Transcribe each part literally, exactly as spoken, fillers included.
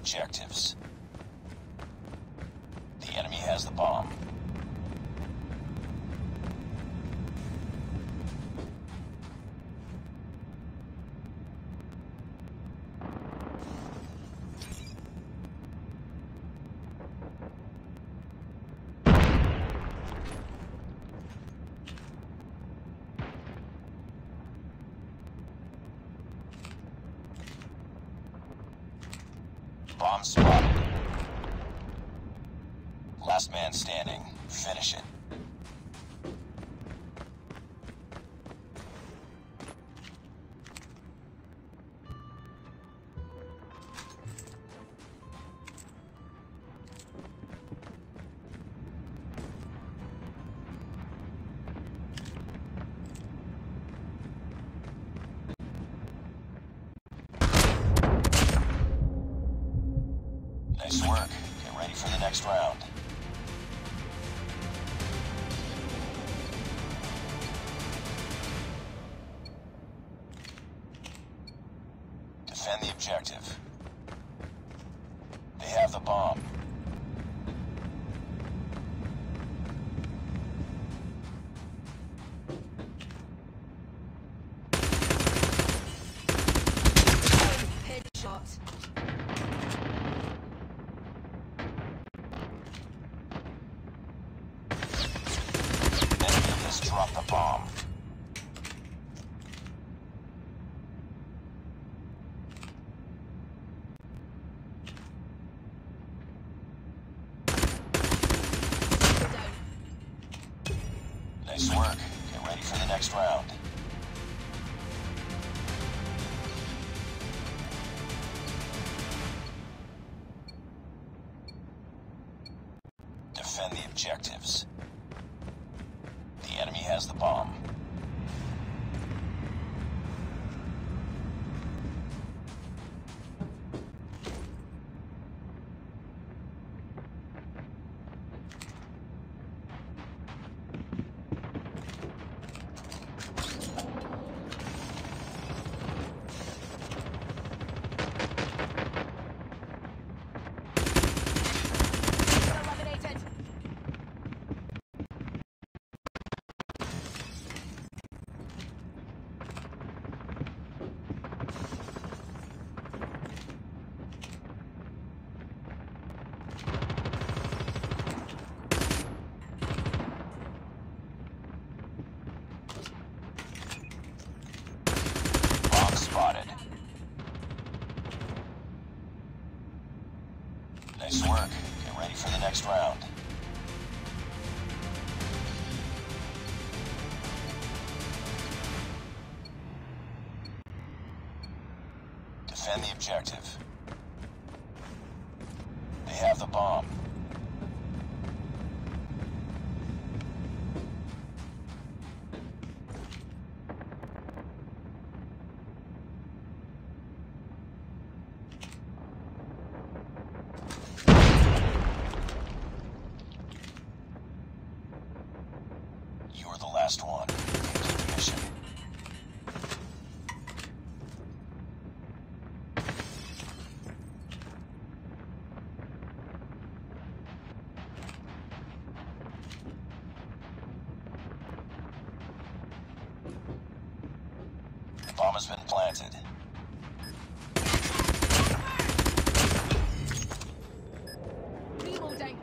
objectives. The enemy has the bomb. Bomb spotted. Last man standing. Finish it. Nice work. Get ready for the next round. Defend the objective. They have the bomb. Headshot. Drop the bomb. Nice work. Get ready for the next round. Defend the objectives. The enemy has the bomb. Spotted. Nice work. Get ready for the next round. Defend the objective. They have the bomb. You're the last one. Complete the mission. The bomb has been planted. Reloading.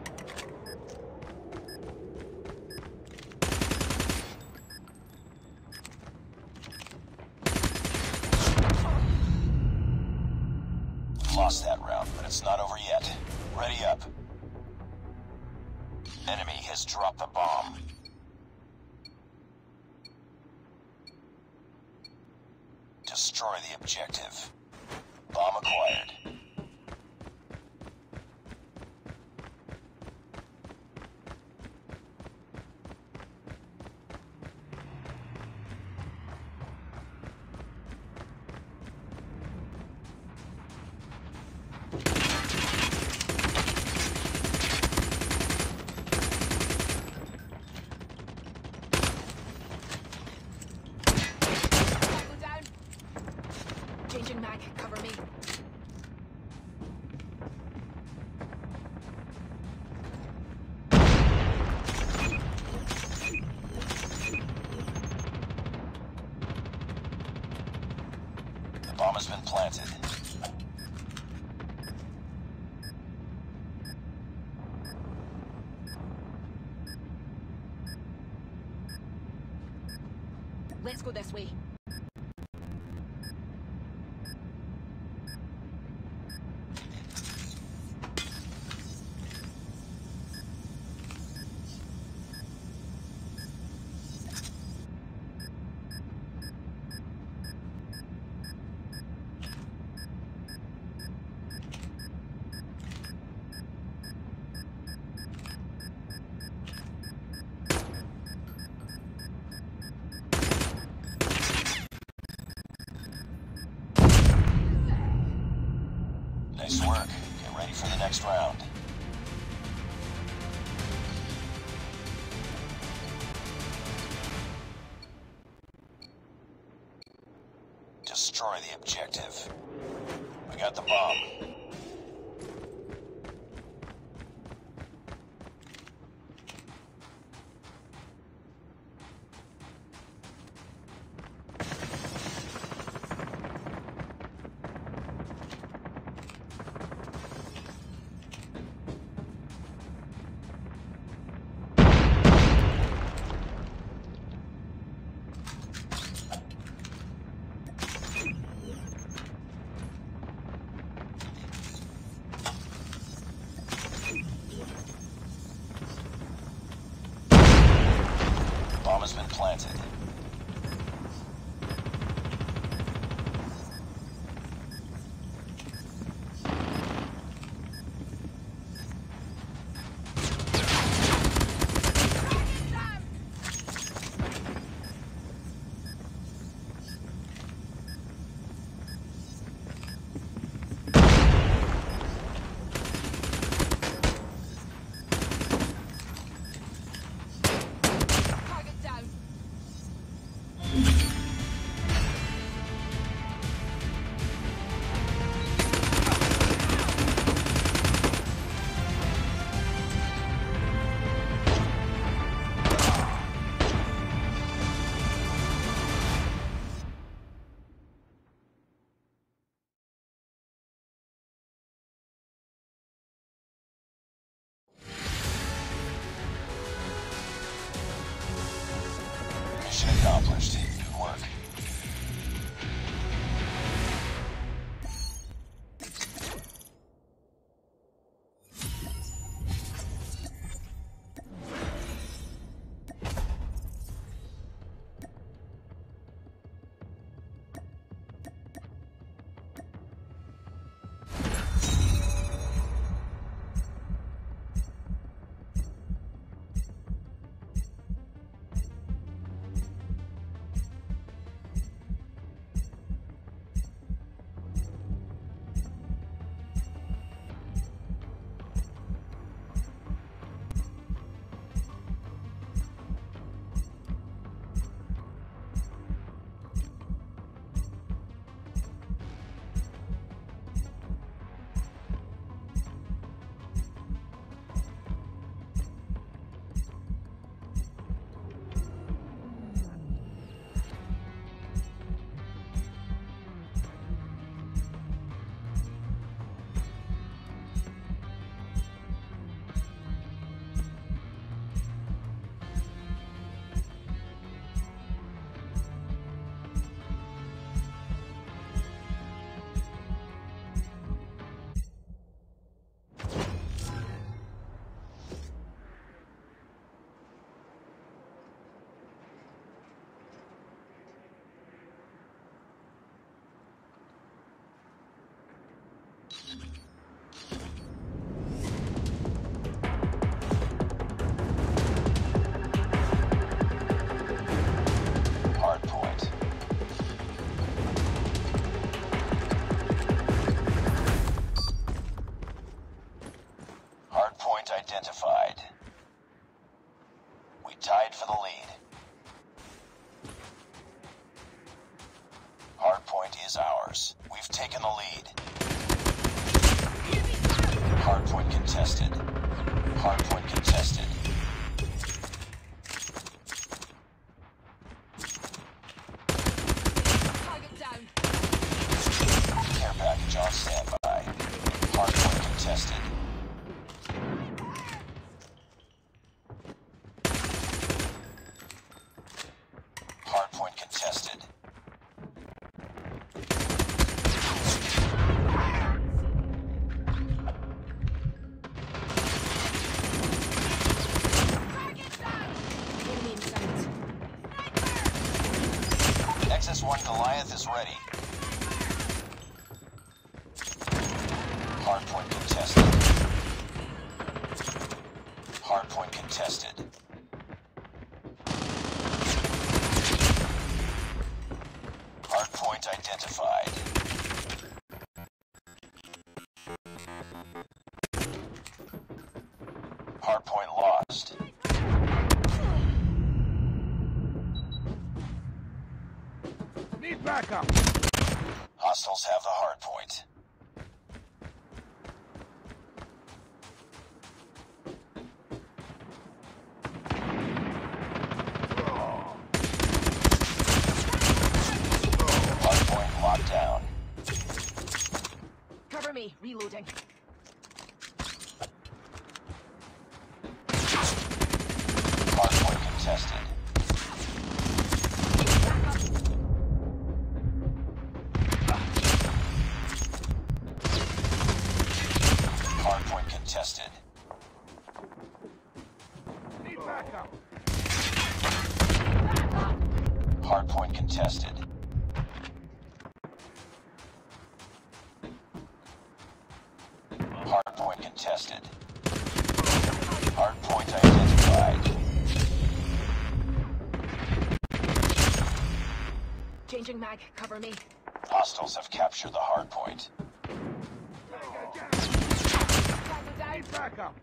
Lost that round, but it's not over yet. Ready up. Enemy has dropped the bomb. Destroy the objective. Bomb acquired. Changing mag, cover me. Bomb has been planted. Let's go this way. Nice work. Get ready for the next round. Destroy the objective. We got the bomb. Bomb has been planted. Target down. Mission accomplished. Good work. Hardpoint. Hardpoint identified. We tied for the lead. Hardpoint is ours. We've taken the lead. Hardpoint contested. Hardpoint contested. Target down. Nexus one Goliath is ready. Hardpoint contested. Hardpoint contested. Hardpoint identified. Hardpoint lost. Need backup. Hostiles have the hardpoint. Hardpoint locked down. Cover me. Reloading. Hardpoint contested. Hardpoint contested. Need backup. Hardpoint contested. Hardpoint contested. Hardpoint identified. Changing mag. Cover me. Hostiles have captured the hardpoint. Target down. Need backup.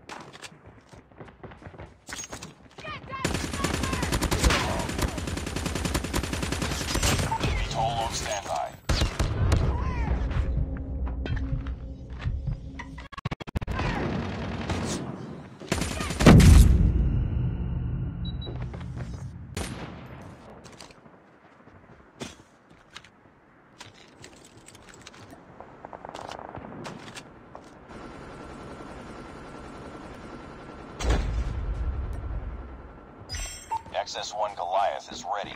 Toll on standby. X S one Goliath is ready.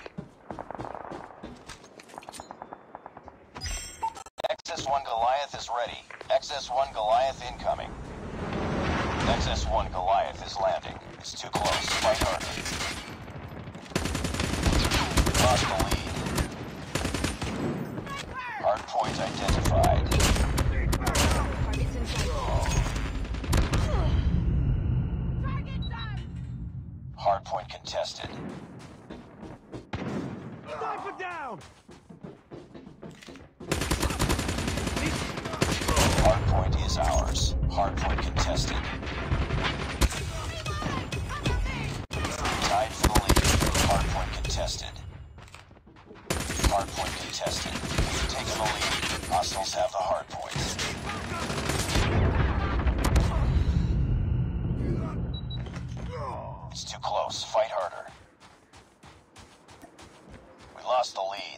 X S one Goliath is ready. X S one Goliath incoming. X S one Goliath is landing. It's too close. Fight harder. Lost the lead. Hardpoint identified. Target's in sight. Target down. Hardpoint contested. Sniper down. Hardpoint is ours. Hardpoint contested. Tied for the lead. Hardpoint contested. Hardpoint contested. We've taken the lead. Hostiles have the hardpoint. It's too close. Fight harder. We lost the lead.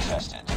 contested.